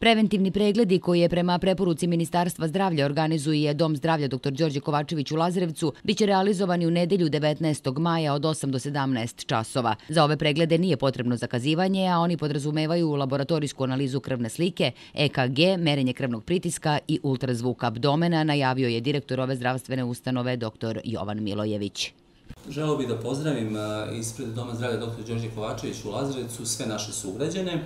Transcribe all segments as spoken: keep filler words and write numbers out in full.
Preventivni pregledi koje prema preporuci Ministarstva zdravlja organizuje Dom zdravlja doktor Đorđe Kovačević u Lazarevcu biće realizovani u nedelju devetnaestog maja od osam do sedamnaest časova. Za ove preglede nije potrebno zakazivanje, a oni podrazumevaju laboratorijsku analizu krvne slike, E K G, merenje krvnog pritiska i ultrazvuk abdomena, najavio je direktor ove zdravstvene ustanove doktor Jovan Milojević. Želeo bih da pozdravim ispred Doma zdravlja doktor Đorđe Kovačević u Lazarevcu sve naše sugrađane,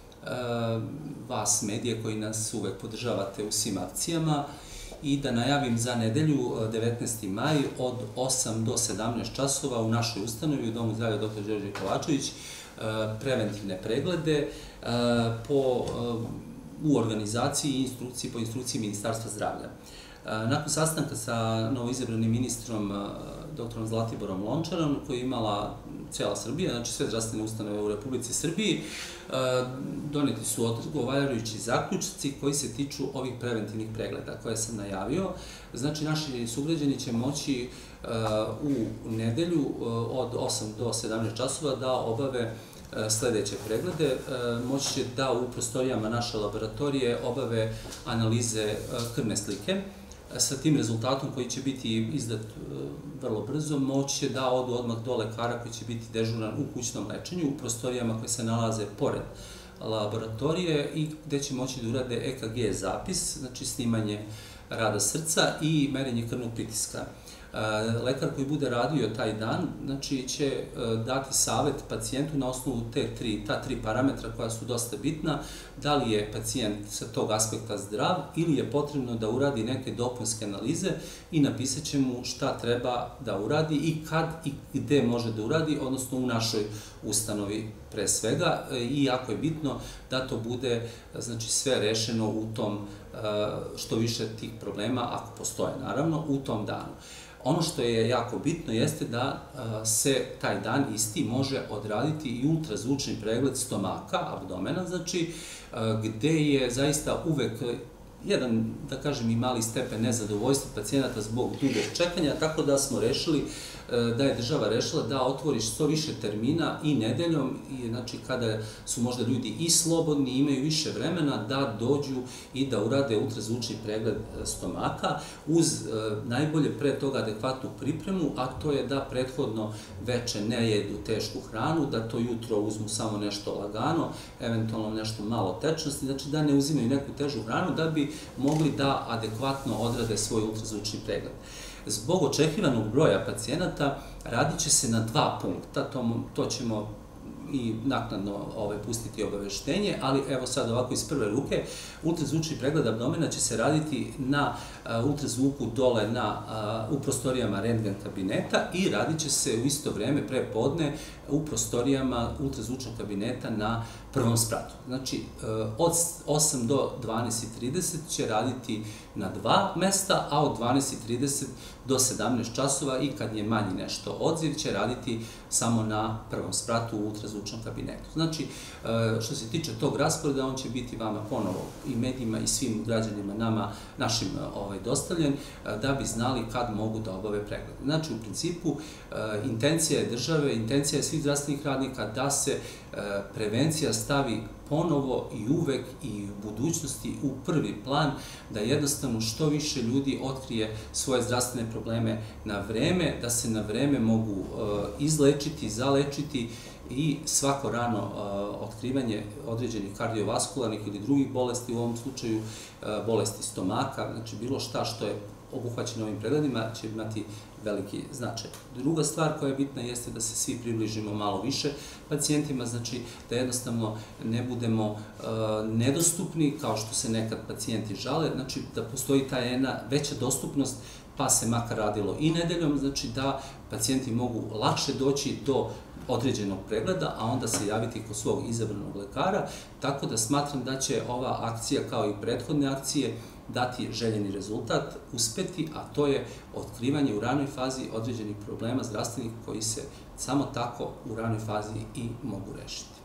vas medije koji nas uvek podržavate u svim akcijama i da najavim za nedelju devetnaesti maj od osam do sedamnaest časova u našoj ustanovi u Domu zdravlja doktor Đorđe Kovačević preventivne preglede po, u organizaciji i instrukciji po instrukciji Ministarstva zdravlja. Nakon sastanka sa novoizabranim ministrom doktorom Zlatiborom Lončarom, koji je imala cijela Srbija, znači sve zdravstvene ustanove u Republici Srbiji, doneti su odgovarajući zaključci koji se tiču ovih preventivnih pregleda koje sam najavio. Znači, naši sugrađani će moći u nedelju od osam do sedamnaest časova da obave sledeće preglede. Moći će da u prostorijama naše laboratorije obave analize krvne slike. Sa tim rezultatom koji će biti izdat vrlo brzo, moći će da odu odmah do lekara koji će biti dežuran u kućnom lečenju, u prostorijama koje se nalaze pored laboratorije i gde će moći da urade E K G zapis, znači snimanje rada srca i merenje krvnog pritiska. Lekar koji bude radio taj dan, znači, će dati savet pacijentu na osnovu te tri, ta tri parametra koja su dosta bitna, da li je pacijent sa tog aspekta zdrav ili je potrebno da uradi neke dopunske analize i napisat će mu šta treba da uradi i kad i gde može da uradi, odnosno u našoj ustanovi pre svega, i jako je bitno da to bude, znači, sve rešeno u tom, što više tih problema, ako postoje naravno, u tom danu. Ono što je jako bitno jeste da se taj dan isti može odraditi i ultrazvučni pregled stomaka, abdomena, znači, gde je zaista uvek jedan, da kažem, i mali stepen nezadovoljstva pacijenata zbog dugog čekanja, tako da smo rešili, da je država rešila da otvori što više termina i nedeljom, znači kada su možda ljudi i slobodni, imaju više vremena da dođu i da urade ultrazvučni pregled stomaka uz najbolje pre toga adekvatnu pripremu, a to je da prethodno veče ne jedu tešku hranu, da to jutro uzmu samo nešto lagano, eventualno nešto malo tečnosti, znači da ne uzimaju neku težu hranu da bi mogli da adekvatno odrade svoj ultrazvučni pregled. Zbog očekivanog broja pacijenata radit će se na dva punkta, to ćemo i naknadno pustiti obaveštenje, ali evo sad ovako iz prve ruke, ultrazvučni pregled abdomena će se raditi na ultrazvuku dole u prostorijama rentgen kabineta i radit će se u isto vreme pre podne u prostorijama ultrazvučnog kabineta na prvom spratu. Znači, od osam do dvanaest i trideset će raditi na dva mesta, a od dvanaest i trideset do sedamnaest časova i kad je manji nešto odziv će raditi samo na prvom spratu u ultrazvučnom kabinetu. Znači, što se tiče tog rasporeda, on će biti vama ponovo i medijima i svim građanima nama, našim dostavljen, da bi znali kad mogu da obave pregled. Znači, u principu, intencija je države, intencija je svih zdravstvenih radnika da se prevencija stavi ponovo i uvek i u budućnosti u prvi plan, da jednostavno što više ljudi otkrije svoje zdravstvene probleme na vreme, da se na vreme mogu izlečiti, zalečiti i svako rano otkrivanje određenih kardiovaskularnih ili drugih bolesti, u ovom slučaju bolesti stomaka, znači bilo šta što je obuhvaćeno ovim pregledima će imati veliki značaj. Druga stvar koja je bitna jeste da se svi približimo malo više pacijentima, znači da jednostavno ne budemo nedostupni kao što se nekad pacijenti žale, znači da postoji ta jedna veća dostupnost, pa se makar radilo i nedeljom, znači da pacijenti mogu lakše doći do određenog pregleda, a onda se javiti kod svog izabranog lekara, tako da smatram da će ova akcija kao i prethodne akcije dati željeni rezultat, uspeti, a to je otkrivanje u ranoj fazi određenih problema zdravstvenih koji se samo tako u ranoj fazi i mogu rešiti.